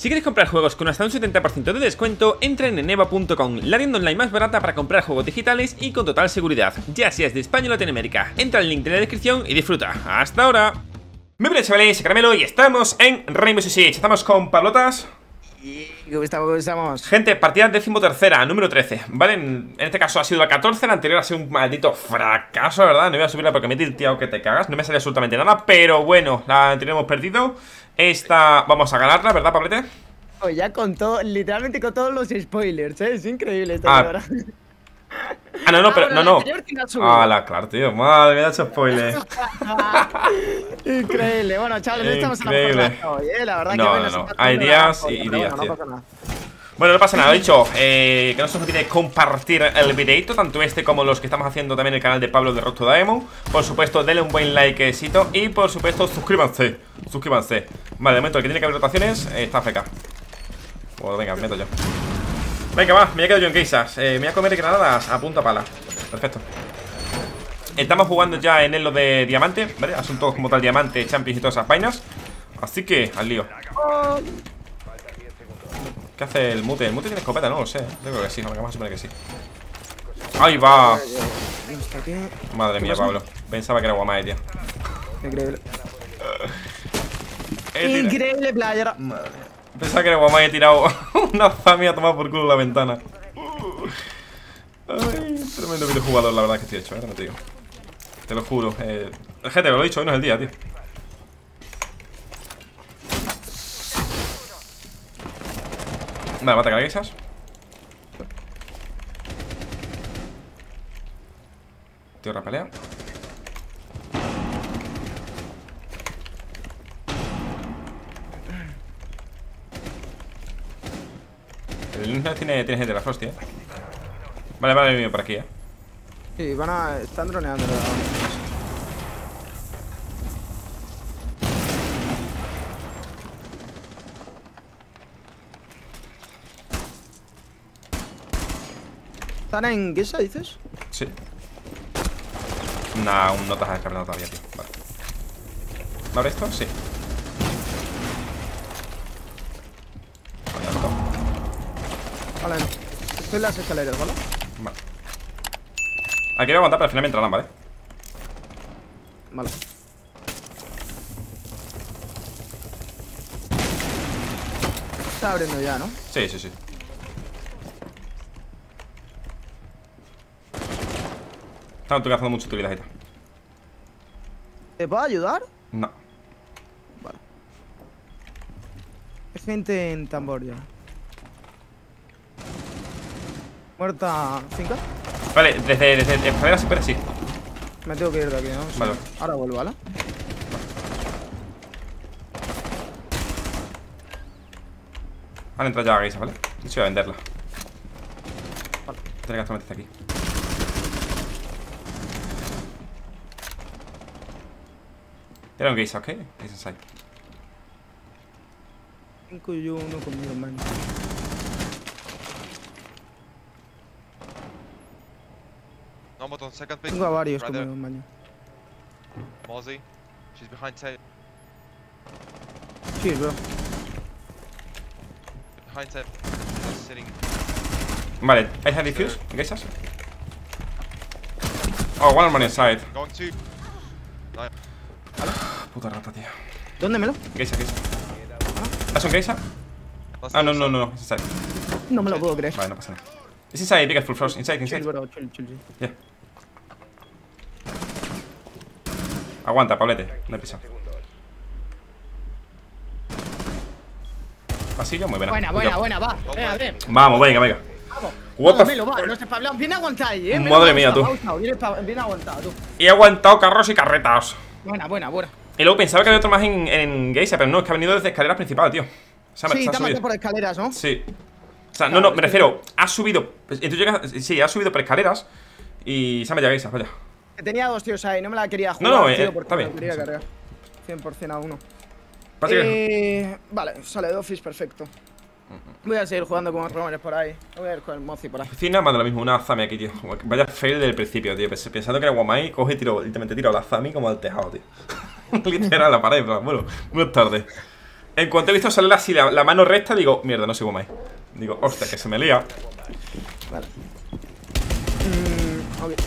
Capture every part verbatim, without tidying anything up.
Si quieres comprar juegos con hasta un setenta por ciento de descuento, entra en eneba punto com, la tienda online más barata para comprar juegos digitales y con total seguridad, ya seas de España o Latinoamérica. Entra al link de la descripción y disfruta. ¡Hasta ahora! Muy bien, chavales, soy Caramelo y estamos en Rainbow Six Siege. Estamos con Pablotas. ¿Cómo estamos? ¿Cómo estamos? Gente, partida decimotercera, número trece, ¿vale? En, en este caso ha sido la catorce, la anterior ha sido un maldito fracaso, ¿verdad? No voy a subirla porque me he tilteado que te cagas, no me sale absolutamente nada, pero bueno, la anterior hemos perdido. Esta vamos a ganarla, ¿verdad, Pablete? Oh, ya con todo, literalmente con todos los spoilers, ¿eh? Es increíble esto, ah. ¿verdad? Ah, no, no, ah, pero bueno, no, no. Ah, la claro, tío, madre, me ha hecho spoiler. Increíble, bueno, chavales, no estamos en la mejor racha hoy, ¿eh? La verdad no, que no, bueno, no, no. Hay días y, y días, bueno, tío. No pasa nada. Bueno, no pasa nada, lo dicho, eh, que no se os olvide compartir el videito, tanto este como los que estamos haciendo también en el canal de Pablo de Road to Diamond. Por supuesto, denle un buen likecito y por supuesto, suscríbanse, suscríbanse. Vale, de momento el que tiene que haber rotaciones eh, está F K. Pues venga, me meto yo. Venga, va, me voy a quedar yo en Geisas, eh, me voy a comer granadas a punta pala. Perfecto. Estamos jugando ya en Elo de diamante, ¿vale? Asuntos como tal diamante, champions y todas esas vainas. Así que, al lío. ¿Qué hace el mute? El mute tiene escopeta, no lo sé. Yo creo que sí, vamos a suponer que sí. ¡Ahí va! Madre mía, Pablo. Pensaba que era Guamai, tío. Increíble. Increíble, playera. Madre mía. Pensaba que era Guamai, he tirado una familia a tomar por culo la ventana. Ay, tremendo videojugador, la verdad que estoy hecho, ¿eh? No te digo. Te lo juro. Eh, gente, lo he dicho, hoy no es el día, tío. Vale, mata carguesas. Tío, rapelea. El Luna tiene, tiene gente de la Frost, eh. Vale, vale, viene por aquí, eh. Sí, van a... están droneando. ¿Están en Geisha, dices? Sí. Nah, aún no te has descargado todavía, tío. Vale. ¿Me abre esto? Sí. Vale, alto. Vale, estoy en las escaleras, ¿vale? Vale. Aquí voy a aguantar, pero al final me entrarán, ¿vale? Vale. Está abriendo ya, ¿no? Sí, sí, sí. Están cazando mucho tu vida, Gita. ¿Te puedo ayudar? No. Vale. Hay gente en tambor ya. Muerta finca. Vale, desde, desde escalera siempre sí. Me tengo que ir de aquí, ¿no? Vale. Ahora vuelvo, ¿vale? Van a entrar ya a Geisha, ¿vale? De hecho voy a venderla. Vale. Tiene que meterse aquí. Era un Geisha, ¿ok? Geisha side. Cinco y yo uno conmigo, man. No, but on second base. Tengo a varios right there. conmigo, man. Mozzie. She's behind tail. Sí, bro. Behind tail. Just sitting. Vale, ¿I have defuse? ¿Geishas? Oh, one man inside. Going to. No. Puta rata, tío. ¿Dónde me lo? Geisha, Geisha. ¿Es un Geisha? Ah, no, no, no, no. Es inside. No me lo puedo creer. Vale, no pasa nada. Es inside, big full frost. Inside, inside. Chill, bro, chill, chill, chill. Yeah. Aguanta, Pablete. No he pisado. Pasillo, muy buena. Buena, buena, buena, va. Venga, ven. Vamos, venga, venga. Vamos. What the Melo, va, no se Pablo. Bien aguantado ahí, eh. Madre mía, tú. Bien, bien aguantado, tú. He aguantado carros y carretas. Buena, buena, buena. Y luego pensaba que había otro más en, en Geisha, pero no, es que ha venido desde escaleras principales, tío. O sea, Sí, se ha te has subido. metido por escaleras, ¿no? Sí. O sea, no, no, me refiero, ha subido. Y tú llegas, sí, ha subido por escaleras y se ha metido a Geisha, vaya. Que tenía dos tíos ahí, no me la quería jugar. No, no, tío, eh, porque está me bien. quería Sí. cargar. cien por cien a uno. Pasa que- Eh, vale, sale de Office, perfecto. Voy a seguir jugando con los rumores por ahí. Voy a ir con el Mozzie por ahí. Oficina, manda lo mismo, una Zami aquí, tío. Vaya fail del principio, tío. Pens- Pensando que era Guamai, coge y tiro, literalmente tiro la Zami como al tejado, tío. Literal, a la pared, pero bueno, buenas tardes. En cuanto he visto salir así la, la mano recta, digo, mierda, no sigo más. Digo, hostia, que se me lía. Vale. Mm, ok.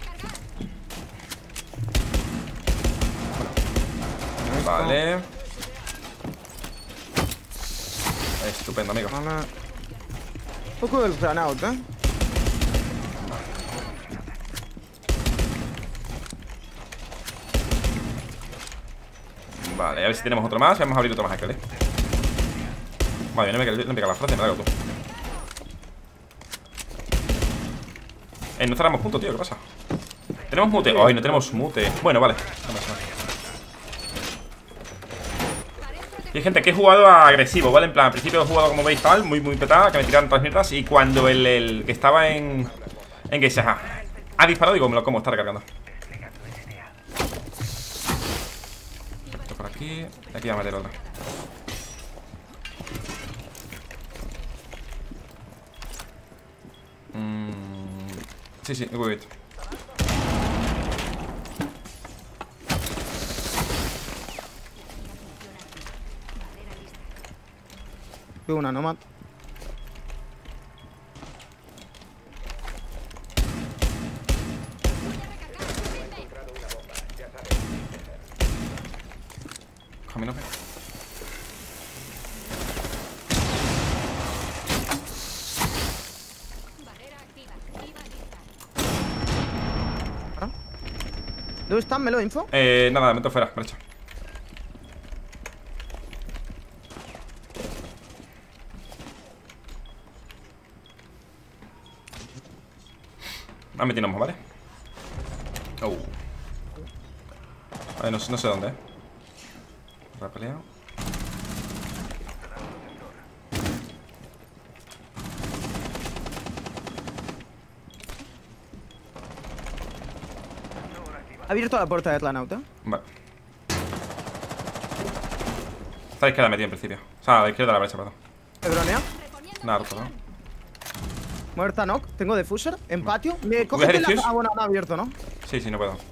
Vale. Estupendo, amigo. Vale. Un poco del Granaut, eh. Vale, a ver si tenemos otro más. Vamos a abrir otro más aquel, eh. Vale, no me, no me pega la frase, me la hago tú. Eh, no cerramos punto, tío, ¿qué pasa? ¿Tenemos mute? Ay, no tenemos mute. Bueno, vale. No pasa nada. Y hay gente que he jugado agresivo, ¿vale? En plan, al principio he jugado, como veis, tal, muy, muy petada, que me tiraron todas las mierdas. Y cuando el, el que estaba en... En que se ha, ha disparado, digo, me lo como, está recargando. Esto por aquí. Y aquí voy a meter otra. Mm, sí, sí, muy bien. Tengo una Nomad. Camino. ¿Dónde están? ¿Me lo info? Eh, nada, meto fuera, brecha. Ah, metimos, ¿vale? Oh. A ver, no, no sé dónde, eh. Repeleado. Ha abierto la puerta de Atlanauta. Vale. Está a la izquierda metido en principio. O sea, a la izquierda de la brecha, perdón. ¿Me dronea? Nada, roto, ¿no? Muerta knock. Tengo defuser. En patio. Me ¿Voy a coge la... defuse? Ah, bueno, no ha abierto, ¿no? Sí, sí, no puedo.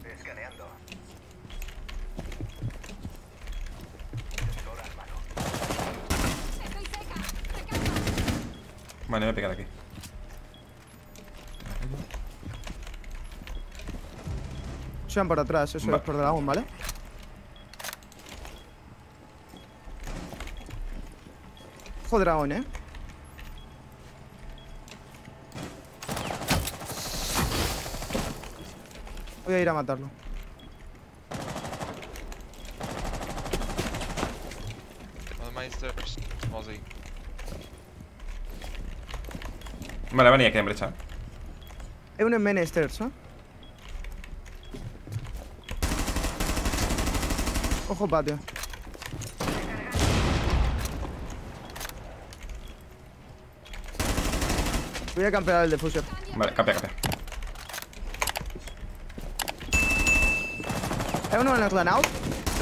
Vale, me pega de aquí. Sean por atrás, eso Va. es por dragón, ¿vale? Ojo dragón, eh. Voy a ir a matarlo. On the main stairs, Mozzie. Vale, venía aquí en brecha. Hay uno en main stairs, ¿eh? Ojo patio. Voy a campear el defuser. Vale, capea, capea. Hay uno en el clan out.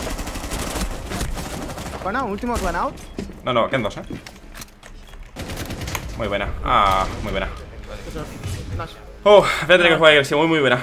Bueno, último clan out. No, no, quedan dos, eh. Muy buena. Ah, muy buena. Nice. Oh, voy a tener que jugar agresivo, muy, muy buena.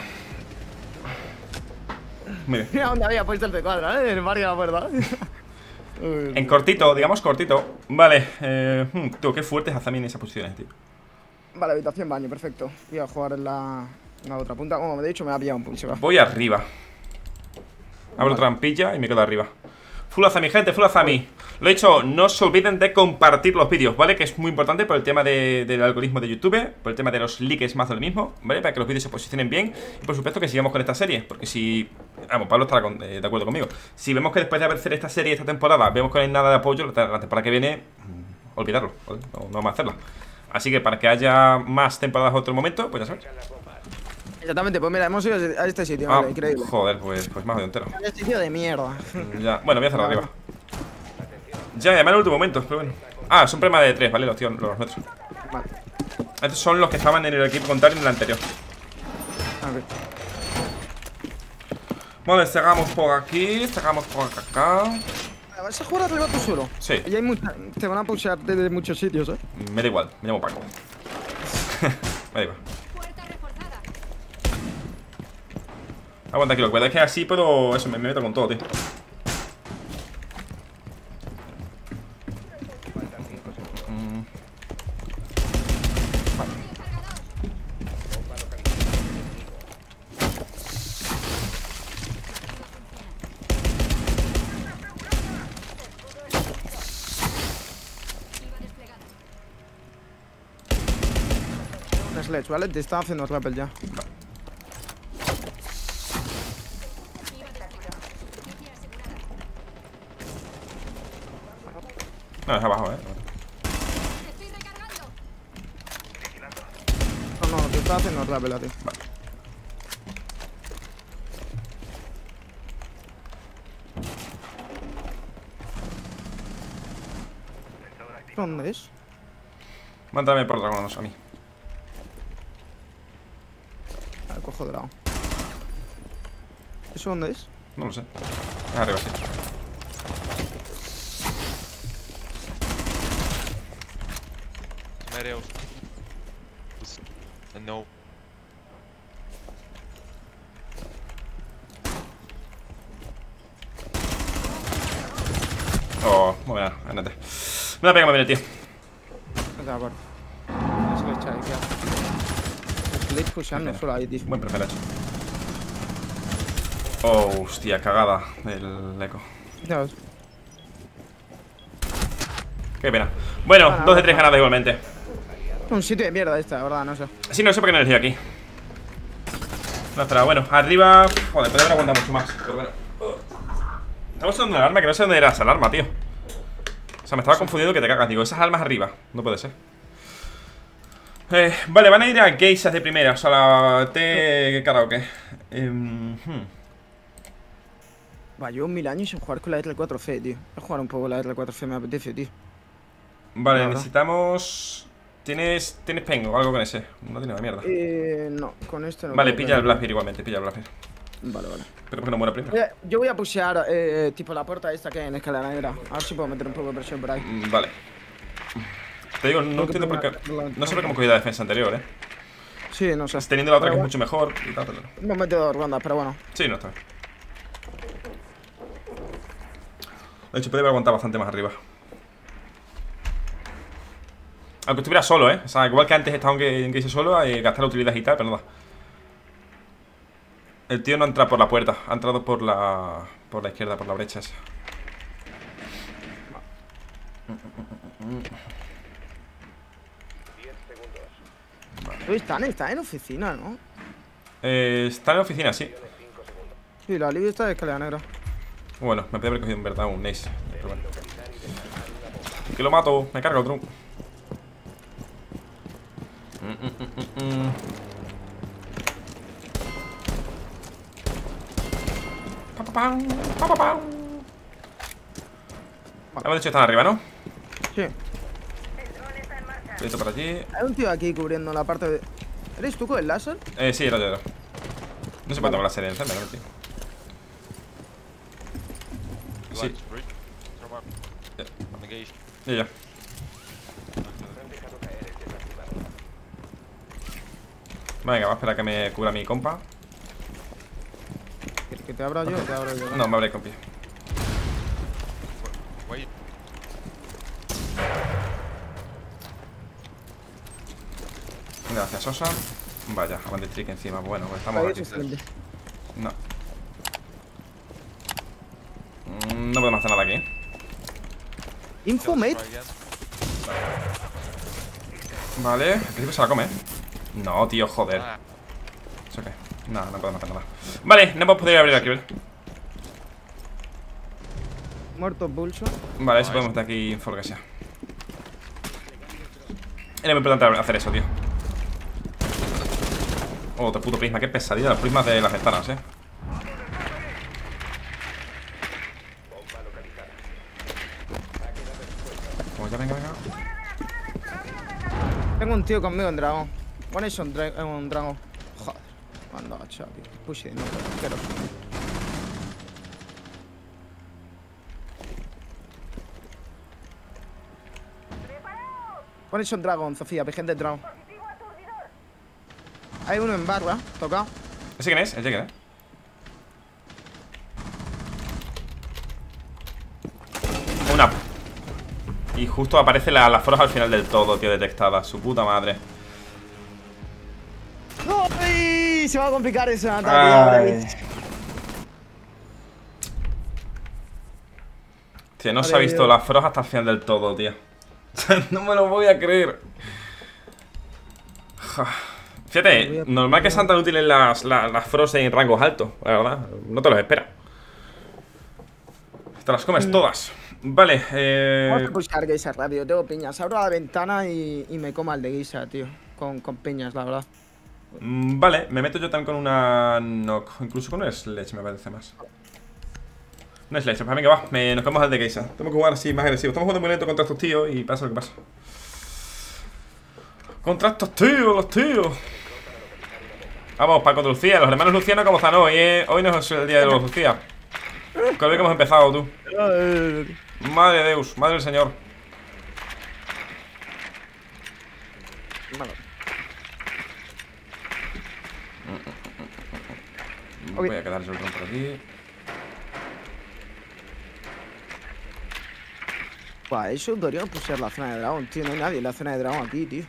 Muy bien. Mira dónde había puesto el C cuatro, ¿eh? En el barrio de la puerta. En cortito, digamos cortito. Vale, eh. hmm, Tío, qué fuertes hace a mí en esas posiciones, tío. Vale, habitación baño, perfecto. Voy a jugar en la, en la otra punta. Como me he dicho, me ha pillado un pulse. Va. Voy arriba. Abro trampilla y me quedo arriba. Full Azami, gente, full Azami. Lo he dicho, no se olviden de compartir los vídeos, ¿vale? Que es muy importante por el tema de, del algoritmo de YouTube, por el tema de los likes más de lo mismo, ¿vale? Para que los vídeos se posicionen bien. Y por supuesto que sigamos con esta serie. Porque si... Vamos, Pablo estará con, eh, de acuerdo conmigo. Si vemos que después de hacer esta serie, esta temporada, vemos que no hay nada de apoyo, la, la temporada que viene, mmm, olvidarlo, ¿vale? No, no vamos a hacerla. Así que para que haya más temporadas en otro momento, pues ya sabes. Exactamente, pues mira, hemos ido a este sitio, Ah, vale, increíble. joder, pues, pues más de entero. Este sitio de mierda. Ya, bueno, voy a cerrar arriba. Ya, ya, en el último momento, pero bueno. Ah, son problema de tres, ¿vale? Los, tío, los nuestros. Vale. Estos son los que estaban en el equipo contrario en el anterior. Ok. Vale, cerramos por aquí, cerramos por acá. ¿Vas a jugar arriba tú solo? Sí. Y hay mucha, te van a pushear desde muchos sitios, ¿eh? Me da igual, me llamo Paco. Me da igual. Aguanta aquí, lo que es que así puedo... Eso, me, me meto con todo, tío. esa Sledge, ¿vale? Te está haciendo rappel ya. Vale. No, es abajo, eh. No, no, te está haciendo rappel a ti. Vale. ¿Dónde es? Mándame por dragones a mí. A ver, cojo dragón. ¿Eso dónde es? No lo sé. Es arriba, sí. Meadows. No. Oh, muy bien, andate. Me la pega, me viene, tío. Acá, por. Sledge ahí, ¿qué hace? Sledge pushando solo ahí, tío. Buen perfil hecho. Oh, hostia, cagada del eco. Ya ves. Qué pena. Bueno, Bueno, dos de bueno. tres ganadas igualmente. Un sitio de mierda esta, la verdad, no sé. Sí, no sé por qué no elegí aquí. No, espera, bueno, arriba. Joder, podría haber aguantado mucho más. Pero bueno. Estamos usando una alarma que no sé dónde era esa alarma, tío. O sea, me estaba confundiendo que te cagas. Digo, esas alarmas arriba. No puede ser. Eh, vale, van a ir a geishas de primera. O sea, la T karaoke. Eh, hmm. Va, llevo mil años sin jugar con la R cuatro C, tío. Voy a jugar un poco la R cuatro C, me apetece, tío. Vale, La verdad. necesitamos. ¿Tienes, ¿Tienes peng o algo con ese? No tiene la mierda. Eh, no, con este no. Vale, creo pilla que- el Blackbeard igualmente, pilla el Blackbeard. Vale, vale. Pero porque no muera primero. Voy a- Yo voy a pushear, eh, tipo la puerta esta que hay en escalera negra. A ver si puedo meter un poco de presión por ahí. Mm, Vale. Te digo, no Creo que entiendo por qué. tengo la- No sé por qué hemos cogido la defensa anterior, eh. Sí, no sé. Teniendo la otra que Pero es mucho mejor y tal, pero. bueno, hemos metido dos rondas, pero bueno. Sí, no está bien. De hecho, puede haber aguantado bastante más arriba. Aunque estuviera solo, eh. O sea, igual que antes estaba en que solo, eh, gastar la utilidad y tal, pero nada. El tío no ha entrado por la puerta, ha entrado por la. Por la izquierda, por la brecha esa. Uy, están, están en oficina, ¿no? Eh, está en la oficina, sí. Sí, la Libia está de escalera negra. Bueno, me podría haber cogido en verdad un ace. Pero bueno. Que lo mato, me carga otro. Mm, mm, mm, mm. Pa, pa, pam, pa, pa, pam. Hemos dicho que están arriba, ¿no? Sí. Esto por allí. Hay un tío aquí cubriendo la parte de... ¿Eres tú con el láser? Eh, sí, era yo, era. No se puede tomar la serie encender, ¿no, tío? Sí. Lights, bridge. Come up. Yeah. On the gate. Ya, ya. Venga, va a esperar a que me cubra mi compa. ¿Quieres que te abra yo o te abro yo? No, me abre compi. Wait. Gracias, Sosa. Vaya, Bandit Trick encima. Bueno, pues estamos Ahí aquí. es excelente. No. Mm, No podemos hacer nada aquí, ¿eh? Info, Just mate. try again. Vale, el principio se la come. No, tío, joder. Ah, ¿Eso qué? No, no podemos hacer nada. Vale, no hemos podido abrir aquí, ¿vale? Muerto Pulso. Vale, a ver si podemos meter aquí info, lo que sea. Era muy importante hacer eso, tío. Oh, otro puto prisma, qué pesadilla. Los prismas de las ventanas, eh. Pues ya, venga, venga. Tengo un tío conmigo en dragón. One is on dra en un dragón. Joder. Anda, chaval. Push it, no, quiero. One is on dragon, Sofía, vigente dragón. Hay uno en barra, tocado. ¿Ese quién es? ¿Ese quién es? Una. Y justo aparece la, la forja al final del todo, tío, detectada. Su puta madre. ¡Ay! Se va a complicar esa Ay. tarea. Tío, no se ha Vale, visto tío. la forja hasta el final del todo, tío. No me lo voy a creer. Fíjate, normal que sean tan útiles las, las, las Frost en rangos altos, la verdad. No te los espera. Te las comes todas. Vale, eh... Vamos a buscar geisha rápido, tengo piñas. Abro la ventana y, y me como al de geisha, tío. Con, con piñas, la verdad. Mm, vale, me meto yo también con una knock. Incluso con una sledge me parece más. Una sledge, pues venga, va, me, nos quedamos al de geisha. Tenemos que jugar así más agresivo. Estamos jugando muy lento contra estos tíos y pasa lo que pasa. Contra estos tíos, los tíos. Vamos, Paco de Lucía, los hermanos Luciano, ¿cómo están hoy? Eh? Hoy no es el día de los Lucía. Creo que hemos empezado, tú. Madre de Deus, madre del Señor. Voy a quedar yo el dron por aquí. Buah, eso podríamos pusher la zona de dragón, tío. No hay nadie en la zona de dragón aquí, tío.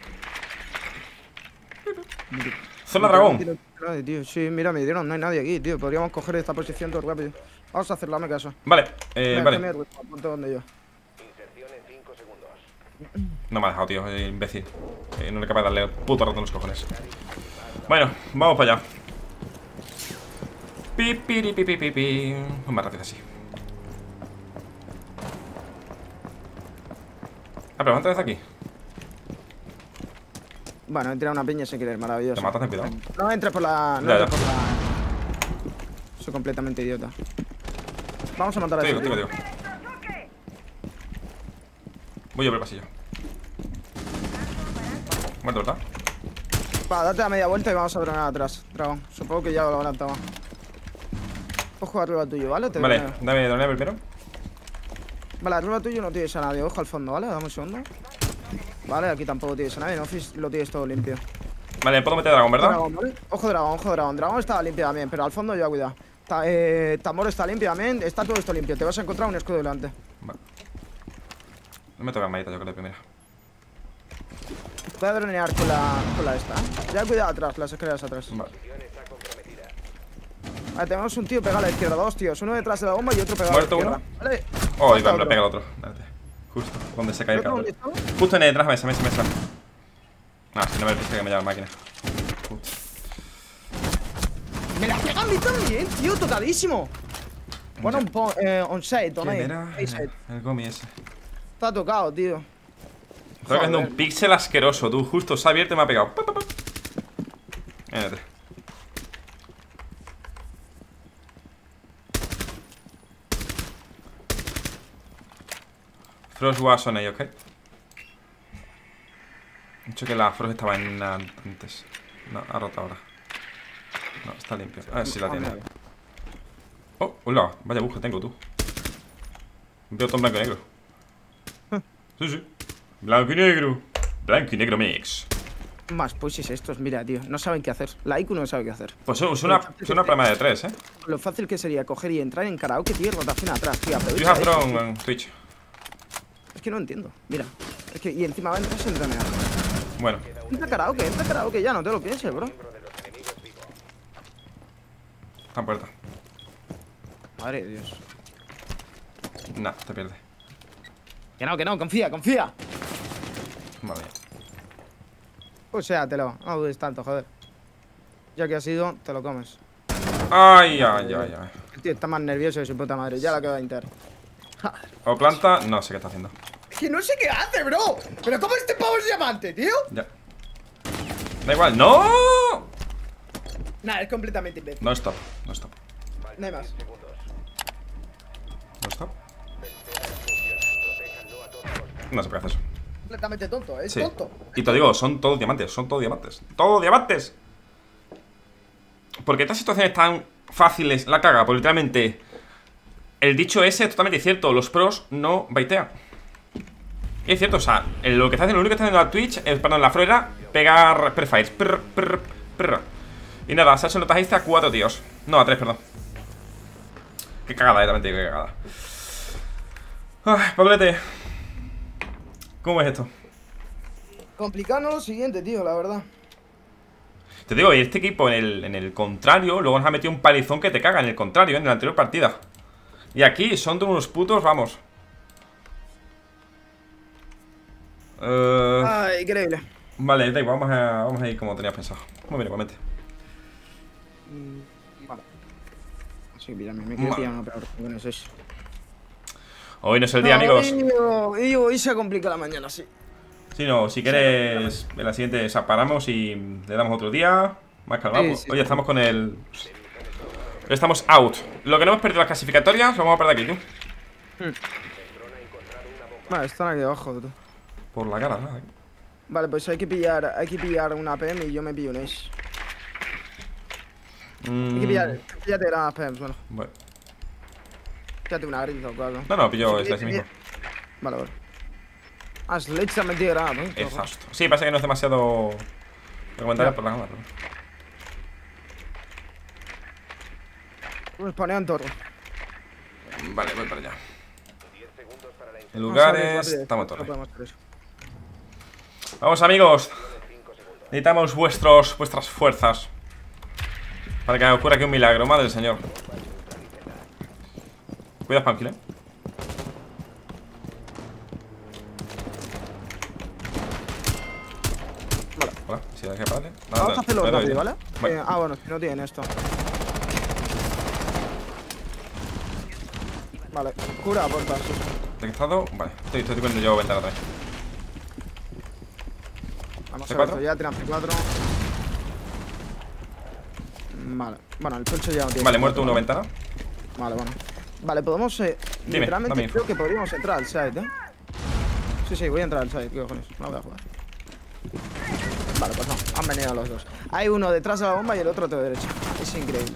Zona dragón. Nadie, tío. Sí, mira, me dieron, no hay nadie aquí, tío. Podríamos coger esta posición todo rápido. Vamos a hacerla, me caso. Vale, eh, vale. Donde yo. No me ha dejado, tío, eh, imbécil. eh, No le capaz de darle el puto rato en los cojones. Bueno, vamos para allá. Pi, pi, pi, pi, pi, pi. Pues más rápido así. Ah, pero antes de aquí. Bueno, entra una piña sin querer, maravilloso. Te matas, ten cuidado. No entres por la. No Ya, entres ya. por la. Soy completamente idiota. Vamos a matar a Te ese. digo, te digo, te digo. Voy yo por el pasillo. Muerto, ¿verdad? Va, date la media vuelta y vamos a dronar atrás, dragón. Supongo que ya lo adelantaba. Ojo arriba tuyo, ¿vale? Te Vale, droneo. dame droneo primero. Vale, arriba tuyo no tienes a nadie. Ojo al fondo, ¿vale? Dame un segundo. Vale, aquí tampoco tienes a nadie. No lo tienes todo limpio. Vale, puedo meter dragón, ¿verdad? Dragón, ¿vale? Ojo dragón, ojo dragón. Dragón estaba limpio también, pero al fondo ya cuidado. Ta eh, Tambor está limpio también. Está todo esto limpio. Te vas a encontrar un escudo delante. Vale. No me toca armadita, yo creo, primero. Voy a dronear con la, con la esta. Ya cuidado atrás, las escaleras atrás. Vale. Vale, tenemos un tío pegado a la izquierda. Dos tíos. Uno detrás de la bomba y otro pegado ¿Muerto a la izquierda. Vale. Oh, Falta iba, me otro. lo pega el otro. Espérate. Justo, donde se cae el ¿El otro cabrón. dónde está? Justo en detrás, mesa, mesa, mesa. Ah, si no me pisa que me llama la máquina. Justo. Me la pega a mí también, tío. Tocadísimo. Bueno, un po eh, on site, on ¿Quién air. era? Ace side. El gomi ese. Está tocado, tío. Estoy haciendo un Joder. píxel asqueroso, tú. Justo se ha abierto y me ha pegado. Pa, pa, pa. Mírate. Frost was on A, ok. He dicho que la Frost estaba en antes. No, ha roto ahora. No, está limpio. A ver si la tiene. Oh, hola, vaya bug que tengo, tú. Veo todo en blanco y negro. Sí, sí. Blanco y negro. Blanco y negro mix. Más pushes estos, mira, tío. No saben qué hacer. La I Q no sabe qué hacer. Pues es una, es una prima de tres, eh. Lo fácil que sería coger y entrar en karaoke, tío, y rotación atrás, tío. You Aprovecha have eso, drone tío. on Twitch. Es que no entiendo. Mira. Es que, y encima va a entrar sin dronear. Bueno, Entra karaoke, entra karaoke ya, no te lo pienses, bro. está en puerta. Madre de Dios. Nah, te pierde. Que no, que no, confía, confía. Madre mía. O sea, te lo. No dudes tanto, joder. Ya que has ido, te lo comes. Ay, ay, ay, ay. El tío está más nervioso de su puta madre. Ya la que va a inter. O planta, no sé qué está haciendo. Es que no sé qué hace, bro. Pero ¿cómo este pavo es diamante, tío? Ya. Da igual, ¡no! Nah, es completamente imbécil. No stop, no stop. No hay más. No stop. No sé por qué hace eso. Completamente tonto, es Sí. tonto. Y te digo, son todos diamantes, son todos diamantes. ¡Todos diamantes! Porque estas situaciones tan fáciles la caga, porque literalmente el dicho ese es totalmente cierto. Los pros no baitean. Y es cierto, o sea, lo que está haciendo, lo único que está haciendo la Twitch es, perdón, la Froera, pegar prefires. Prr, prr, prr. Y nada, se ha hecho notajista a cuatro tíos. No, a tres, perdón. Qué cagada, eh, también te digo, qué cagada. Ay, Pablete, ¿cómo es esto? Complicado no lo siguiente, tío, la verdad. Te digo, y este equipo en el, en el contrario, luego nos ha metido un palizón que te caga en el contrario, en la anterior partida. Y aquí son de unos putos, vamos. Uh, Ay, increíble. Vale, da igual, vamos a, vamos a ir como tenías pensado. Muy bien, igualmente. Mm, vale. Sí, píllame, me quiero pillar una peor. Bueno, eso es. Hoy no es el día, amigos. Y hoy se complica la mañana, sí. Si no, si quieres, en la siguiente o sea, paramos y le damos otro día. Más calmado. Sí, sí, Oye, sí. estamos con el. Estamos out. Lo que no hemos perdido las clasificatorias, lo vamos a perder aquí, tú. Hmm. Vale, están aquí abajo, tú. Por la cara, ¿no? Vale, pues hay que pillar, hay que pillar una P M y yo me pillo un Ace. Mm. Hay que pillar, píllate granadas P Ms, bueno. Bueno. Píllate una grinda o algo. No, no, pillo Sí, este sí, mismo. Vale, vale. Ah, Sledge se ha metido granada, ¿no? Exacto. Sí, pasa que no es demasiado recomendable Ya. por la cámara. Pues poneo en torre. Vale, voy para allá. En Vamos lugares, a ver, rápido, estamos en no torre. podemos hacer eso. Vamos, amigos. Necesitamos vuestros, vuestras fuerzas para que ocurra aquí un milagro, madre del señor. Cuidado, Panquil, eh. Vale. Hola, si hay que pararle. Vamos a hacerlo le doy, rápido, ¿eh? ¿vale? Vale. Eh, ah, bueno, si no tienen esto. Vale, cura a puerta, sí. Detectado, vale. Estoy, estoy cuando yo ventana también. Vamos ¿C a ver cuatro? esto, ya tiran C cuatro. Vale, bueno, el pulso ya no tiene. Vale, C cuatro, muerto uno, ¿vale? ventana. Vale, bueno. Vale, podemos. Eh, Dime, literalmente dame info. creo que podríamos entrar al site, ¿eh? Sí, sí, voy a entrar al site, ¿qué cojones? No la voy a jugar. Vale, pues no, han venido los dos. Hay uno detrás de la bomba y el otro a tu derecha. Es increíble.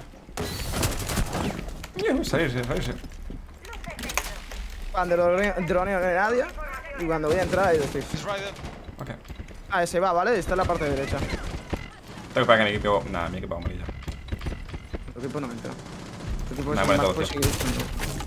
Eh, Salirse, salirse. Cuando droneo droneo no hay nadie. Y cuando voy a entrar hay dos tíos. He's right there. Ok. Ah, ese va, ¿vale? Está en la parte derecha. Tengo que esperar que mi equipo. Nada, mi equipo va a morir ya. Tu equipo no me entra. Tu equipo Nah, es muere más todo, pues, tío. seguir.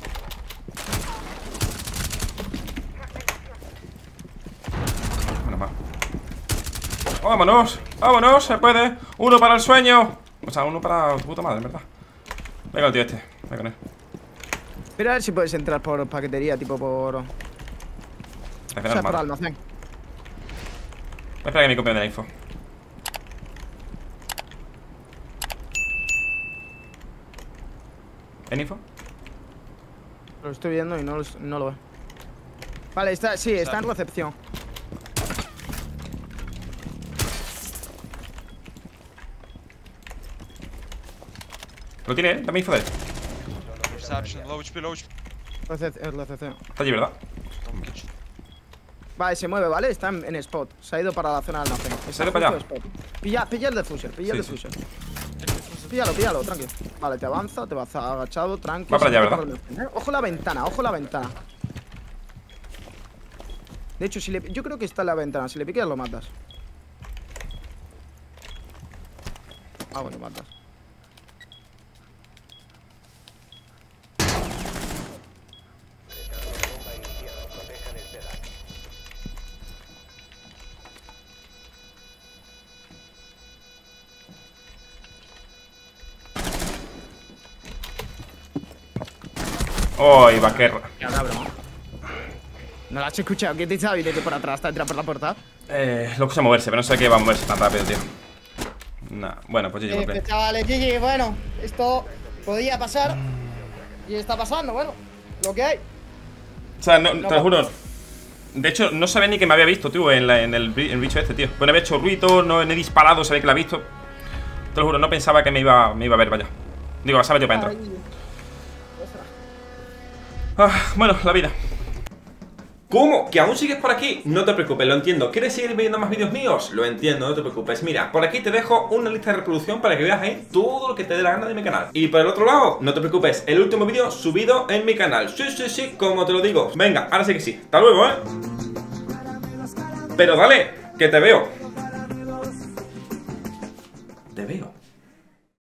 Menos mal. ¡Vámonos! ¡Vámonos! ¡Se puede! ¡Uno para el sueño! O sea, uno para tu puta madre, en verdad. Venga el tío este. Venga con él. Mira a ver si puedes entrar por paquetería, tipo por. O Al sea, final por mal. almacén. Voy a esperar que mi copia me dé la info. ¿En info? Lo estoy viendo y no, lo- no lo veo. Vale, está, sí, está en recepción. ¿Lo tiene él? Dame info de él. Reception. Low H P, low H P. Recep- en recepción. Está allí, ¿verdad? Don't kitchen. Vale, se mueve, ¿vale? Está en, en spot. Se ha ido para la zona del almacén. Está Se ha ido para justo allá. en spot. Pilla, pilla el defuser, pilla el Sí, defuser. Píllalo, píllalo, tranqui. Vale, te avanza, te vas agachado, tranqui. Va para allá, se ¿verdad? mete para el almacén, ¿eh? Ojo la ventana, ojo la ventana. De hecho, si le, yo creo que está en la ventana. Si le piqueas, lo matas. Ah, bueno, matas. ¡Uy, vaquero! Ya, cabrón. No la has escuchado. ¿Qué te estaba viniendo por atrás? ¿Te ha entrado por la puerta? Eh, lo escucho moverse, pero no sé qué va a moverse tan rápido, tío. Nah, bueno, pues G G Eh, por play. pues, chavales, G G, bueno, esto podía pasar y está pasando, bueno, lo que hay. O sea, no, No te lo va. juro. De hecho, no sabía ni que me había visto, tío, en, la- en el, bri- en el bicho este, tío. Pues no había hecho ruido, no, no he disparado, sabía que la ha visto. Te lo juro, no pensaba que me iba, me iba a ver, vaya. Digo, se ha metido para adentro. Ay, Ah, bueno, la vida. ¿Cómo? ¿Que aún sigues por aquí? No te preocupes, lo entiendo. ¿Quieres seguir viendo más vídeos míos? Lo entiendo, no te preocupes. Mira, por aquí te dejo una lista de reproducción para que veas ahí todo lo que te dé la gana de mi canal. Y por el otro lado, no te preocupes, el último vídeo subido en mi canal. Sí, sí, sí, como te lo digo. Venga, ahora sí que sí. Hasta luego, ¿eh? Pero dale, que te veo.